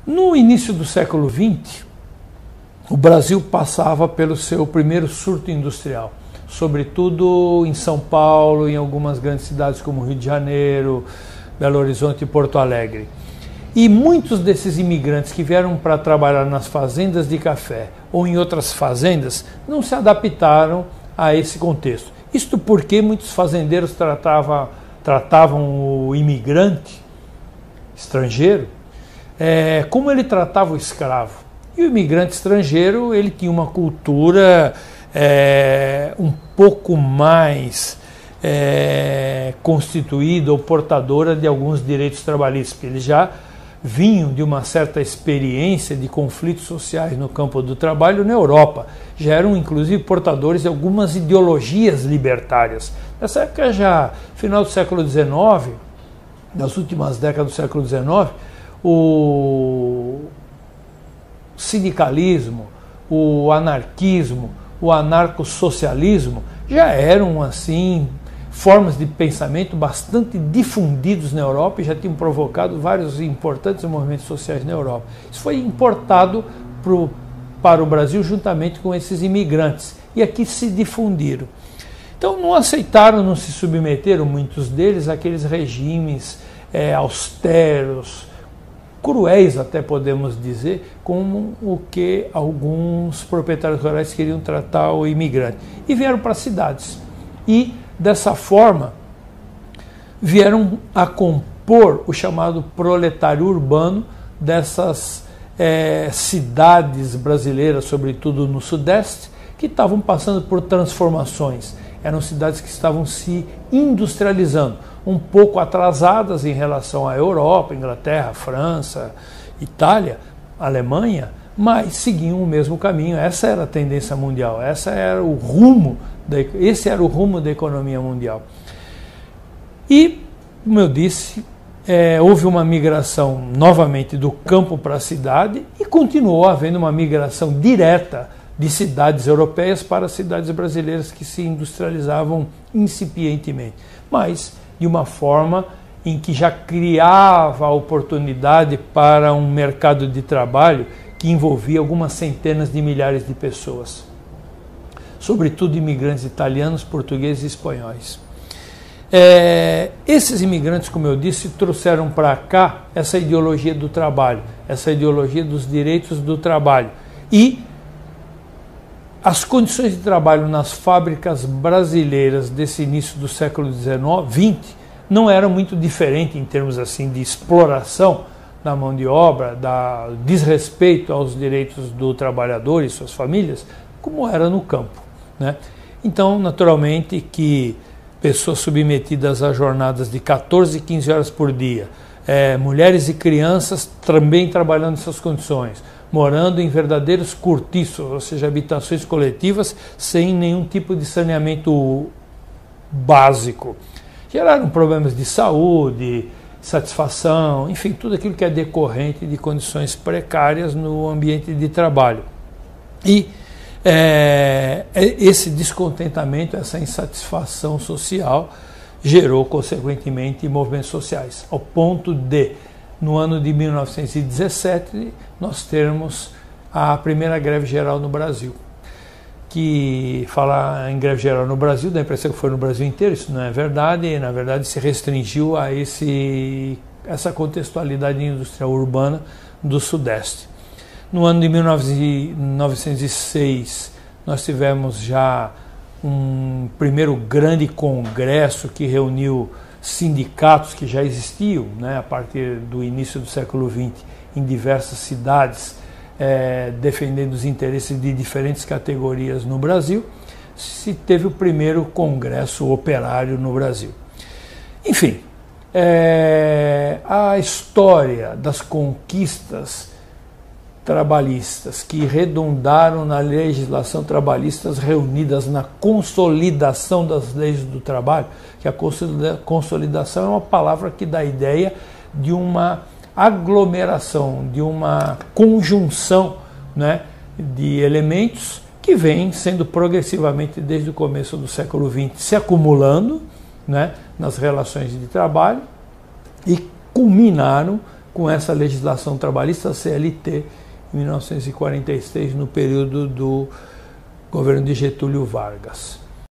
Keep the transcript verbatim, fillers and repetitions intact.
No início do século vinte, o Brasil passava pelo seu primeiro surto industrial, sobretudo em São Paulo, em algumas grandes cidades como Rio de Janeiro, Belo Horizonte e Porto Alegre. E muitos desses imigrantes que vieram para trabalhar nas fazendas de café ou em outras fazendas não se adaptaram a esse contexto. Isto porque muitos fazendeiros tratavam, tratavam o imigrante estrangeiro é, como ele tratava o escravo. E o imigrante estrangeiro ele tinha uma cultura é, um pouco mais é, constituída ou portadora de alguns direitos trabalhistas, porque eles já vinham de uma certa experiência de conflitos sociais no campo do trabalho na Europa. Já eram, inclusive, portadores de algumas ideologias libertárias. Nessa época, já final do século dezenove, nas últimas décadas do século dezenove, o sindicalismo, o anarquismo, o anarcossocialismo já eram, assim, formas de pensamento bastante difundidos na Europa e já tinham provocado vários importantes movimentos sociais na Europa. Isso foi importado pro, para o Brasil juntamente com esses imigrantes e aqui se difundiram. Então não aceitaram, não se submeteram, muitos deles, àqueles regimes é, austeros, cruéis até podemos dizer, como o que alguns proprietários rurais queriam tratar o imigrante. E vieram para as cidades. E dessa forma, vieram a compor o chamado proletário urbano dessas é, cidades brasileiras, sobretudo no Sudeste, que estavam passando por transformações. Eram cidades que estavam se industrializando, um pouco atrasadas em relação à Europa, Inglaterra, França, Itália, Alemanha, mas seguiam o mesmo caminho. Essa era a tendência mundial, essa era o rumo da, esse era o rumo da economia mundial. E, como eu disse, é, houve uma migração novamente do campo para a cidade e continuou havendo uma migração direta de cidades europeias para cidades brasileiras que se industrializavam incipientemente, mas de uma forma em que já criava a oportunidade para um mercado de trabalho que envolvia algumas centenas de milhares de pessoas, sobretudo imigrantes italianos, portugueses e espanhóis. É, esses imigrantes, como eu disse, trouxeram para cá essa ideologia do trabalho, essa ideologia dos direitos do trabalho. E as condições de trabalho nas fábricas brasileiras desse início do século vinte não eram muito diferentes em termos assim de exploração da mão de obra, da desrespeito aos direitos do trabalhador e suas famílias, como era no campo, né? Então, naturalmente que pessoas submetidas a jornadas de quatorze, quinze horas por dia, é, mulheres e crianças também trabalhando nessas condições, morando em verdadeiros cortiços, ou seja, habitações coletivas sem nenhum tipo de saneamento básico. Geraram problemas de saúde, satisfação, enfim, tudo aquilo que é decorrente de condições precárias no ambiente de trabalho. E é, esse descontentamento, essa insatisfação social gerou, consequentemente, movimentos sociais, ao ponto de, no ano de mil novecentos e dezessete, nós termos a primeira greve geral no Brasil. Que falar em greve geral no Brasil dá a impressão que foi no Brasil inteiro, isso não é verdade, na verdade se restringiu a esse, essa contextualidade industrial urbana do Sudeste. No ano de mil novecentos e seis, nós tivemos já um primeiro grande congresso que reuniu sindicatos que já existiam, né, a partir do início do século vinte, em diversas cidades, é, defendendo os interesses de diferentes categorias no Brasil. Se teve o primeiro congresso operário no Brasil. Enfim, é, a história das conquistas trabalhistas que redundaram na legislação trabalhista reunidas na consolidação das leis do trabalho, que a consolidação é uma palavra que dá a ideia de uma aglomeração, de uma conjunção, né, de elementos que vêm sendo progressivamente desde o começo do século vinte se acumulando, né, nas relações de trabalho e culminaram com essa legislação trabalhista C L T em mil novecentos e quarenta e seis, no período do governo de Getúlio Vargas.